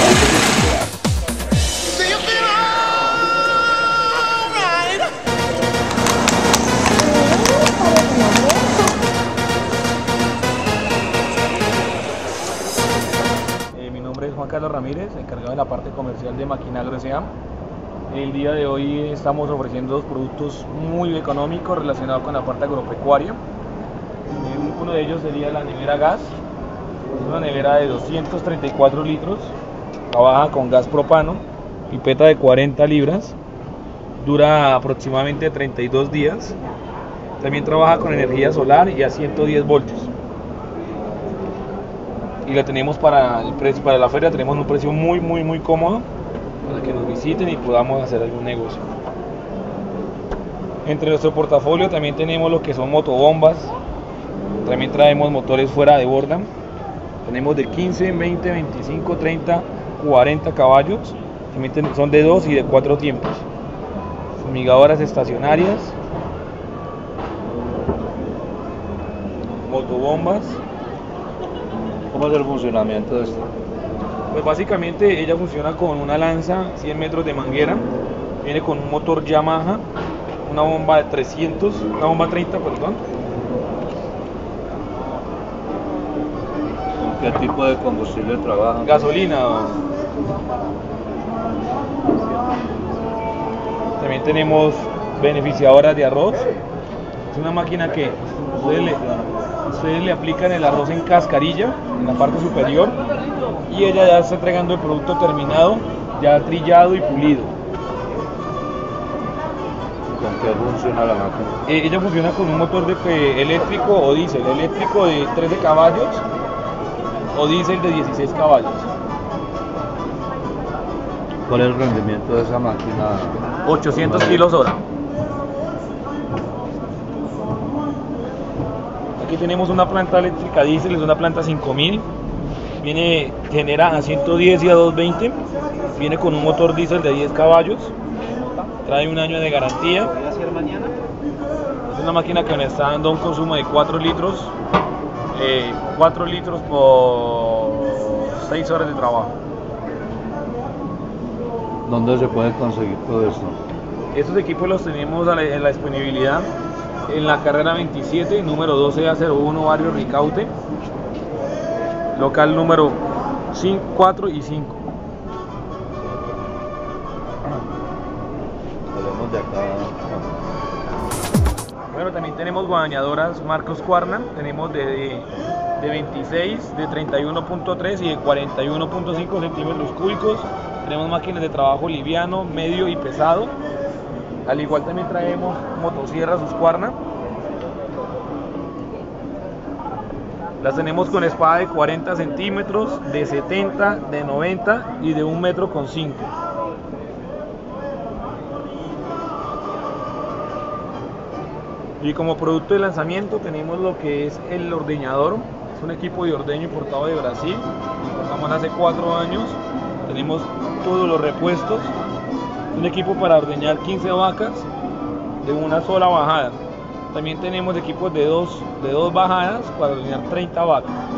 Mi nombre es Juan Carlos Ramírez, encargado de la parte comercial de Maquinagro S.A. El día de hoy estamos ofreciendo dos productos muy económicos relacionados con la parte agropecuaria. Uno de ellos sería la nevera gas, es una nevera de 234 litros, trabaja con gas propano, pipeta de 40 libras, dura aproximadamente 32 días, también trabaja con energía solar y a 110 voltios. Y la tenemos para el precio, para la feria tenemos un precio muy cómodo para que nos visiten y podamos hacer algún negocio. Entre nuestro portafolio también tenemos lo que son motobombas, también traemos motores fuera de borda, tenemos de 15, 20, 25, 30, 40 caballos, también son de 2 y de 4 tiempos, fumigadoras estacionarias, motobombas. ¿Cómo es el funcionamiento de esto? Pues básicamente ella funciona con una lanza 100 metros de manguera, viene con un motor Yamaha, una bomba de 300, una bomba 30, perdón. ¿Con qué tipo de combustible trabaja? Gasolina. También tenemos beneficiadoras de arroz. Es una máquina que ustedes le aplican el arroz en cascarilla, en la parte superior, y ella ya está entregando el producto terminado, ya trillado y pulido. ¿Con qué funciona la máquina? Ella funciona con un motor eléctrico o diésel, eléctrico de 13 caballos o diésel de 16 caballos. ¿Cuál es el rendimiento de esa máquina? 800 kilos hora. Aquí tenemos una planta eléctrica diésel, es una planta 5000, genera a 110 y a 220, viene con un motor diésel de 10 caballos, trae un año de garantía. Es una máquina que me está dando un consumo de 4 litros, 4 litros por 6 horas de trabajo. ¿Dónde se puede conseguir todo esto? Estos equipos los tenemos en la disponibilidad en la carrera 27, número 12A01, barrio Ricaute, local número 4 y 5. Hablemos de acá. Bueno, también tenemos bañadoras Marcos Cuarna, tenemos de 26, de 31.3 y de 41.5 centímetros cúbicos. Tenemos máquinas de trabajo liviano, medio y pesado. Al igual también traemos motosierras Husqvarna. Las tenemos con espada de 40 centímetros, de 70, de 90 y de 1,5 m. Y como producto de lanzamiento tenemos lo que es el ordeñador. Es un equipo de ordeño importado de Brasil. Importamos hace 4 años. Tenemos todos los repuestos. Es un equipo para ordeñar 15 vacas de una sola bajada. También tenemos equipos de dos bajadas para ordeñar 30 vacas.